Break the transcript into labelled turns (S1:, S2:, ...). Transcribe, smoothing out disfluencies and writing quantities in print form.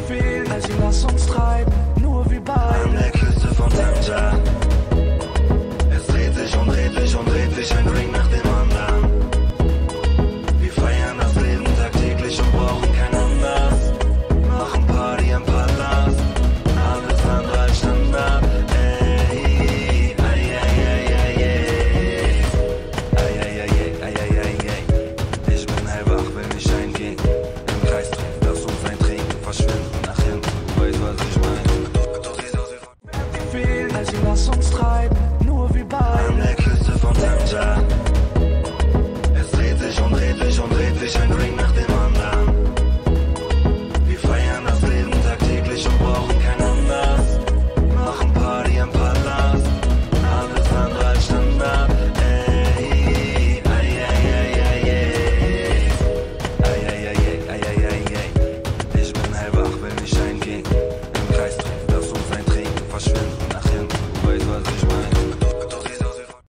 S1: viel, also lass uns treiben, nur wie beide.
S2: An der Küste von Tanja. Es dreht sich und dreht sich und dreht sich ein Drink nach dem anderen. Wir feiern das Leben tagtäglich und brauchen kein anders. Machen Party am Palast, alles andere als Standard. Ey, ei, ei, ei, ei, ei. Ei, ei, ei, ei, ei, ei, ei. Ich bin hellwach, will nicht eingehen. Im Kreis drehen, lass uns ein Trinken verschwinden nach hinten. Du weißt, was ich meine. Du siehst aus wie
S1: Viel, also lass uns treiben, nur wie beide.
S2: an der Küste von Tanja. Es dreht sich und dreht sich und dreht sich ein Drink nach dem anderen. Wir feiern das Leben tagtäglich und brauchen kein anders. Machen Party am Palast, alles andere als Standard. Ey, ei, ei, ei, ei, ei. Ei, ei, ei, ei, ei, ei, ei. Ich bin hellwach, will nicht eingehen. Im Kreis drehen, lass uns ein Trinken verschwinden.